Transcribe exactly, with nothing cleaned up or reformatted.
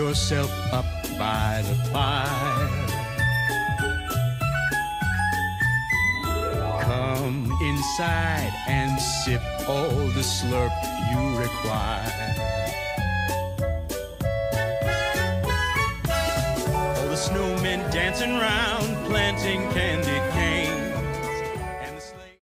yourself up by the fire. Come inside and sip all the slurp you require. All the snowmen dancing round, planting candy canes.